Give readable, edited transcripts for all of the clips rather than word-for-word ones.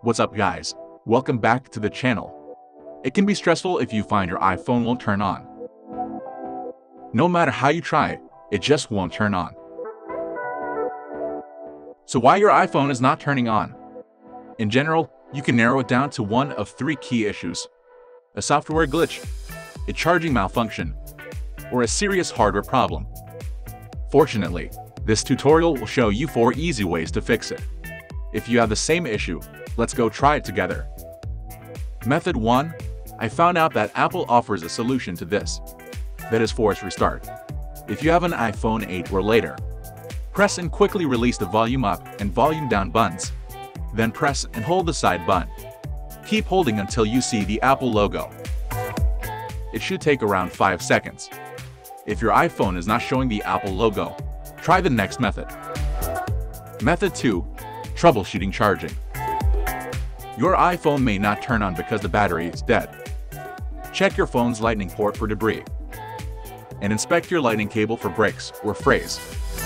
What's up guys? Welcome back to the channel. It can be stressful if you find your iPhone won't turn on. No matter how you try, it just won't turn on. So why your iPhone is not turning on? In general, you can narrow it down to one of three key issues: a software glitch, a charging malfunction, or a serious hardware problem. Fortunately, this tutorial will show you 4 easy ways to fix it. If you have the same issue, let's go try it together. Method 1. I found out that Apple offers a solution to this. That is force restart. If you have an iPhone 8 or later, press and quickly release the volume up and volume down buttons. Then press and hold the side button. Keep holding until you see the Apple logo. It should take around 5 seconds. If your iPhone is not showing the Apple logo, try the next method. Method 2. Troubleshooting charging. Your iPhone may not turn on because the battery is dead. Check your phone's lightning port for debris, and inspect your lightning cable for breaks or frays.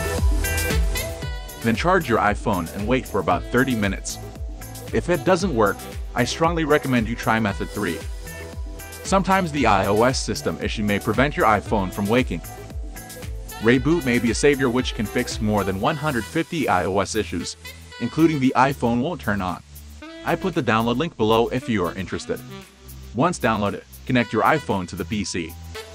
Then charge your iPhone and wait for about 30 minutes. If it doesn't work, I strongly recommend you try method 3. Sometimes the iOS system issue may prevent your iPhone from waking. Reboot may be a savior which can fix more than 150 iOS issues, including the iPhone won't turn on. I put the download link below if you are interested. Once downloaded, connect your iPhone to the PC.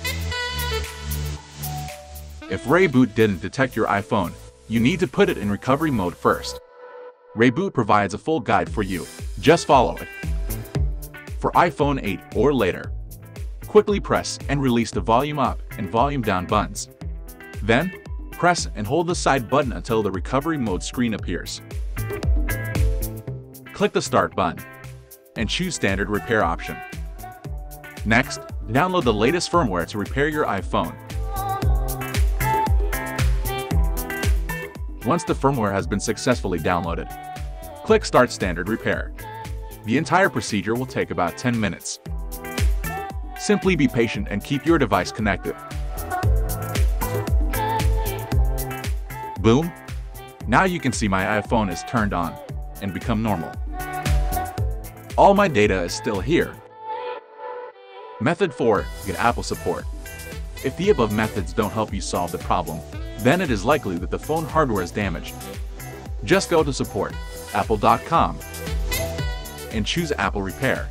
If Reboot didn't detect your iPhone, you need to put it in recovery mode first. Reboot provides a full guide for you. Just follow it. For iPhone 8 or later, quickly press and release the volume up and volume down buttons. Then, press and hold the side button until the recovery mode screen appears. Click the Start button and choose Standard Repair option. Next, download the latest firmware to repair your iPhone. Once the firmware has been successfully downloaded, click Start Standard Repair. The entire procedure will take about 10 minutes. Simply be patient and keep your device connected. Boom! Now you can see my iPhone is turned on and become normal. All my data is still here. Method 4. Get Apple support. If the above methods don't help you solve the problem, then it is likely that the phone hardware is damaged. Just go to support, apple.com, and choose Apple Repair.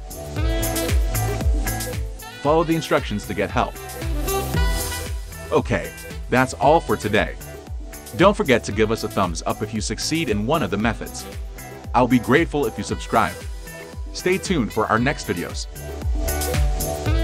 Follow the instructions to get help. Okay, that's all for today. Don't forget to give us a thumbs up if you succeed in one of the methods. I'll be grateful if you subscribe. Stay tuned for our next videos.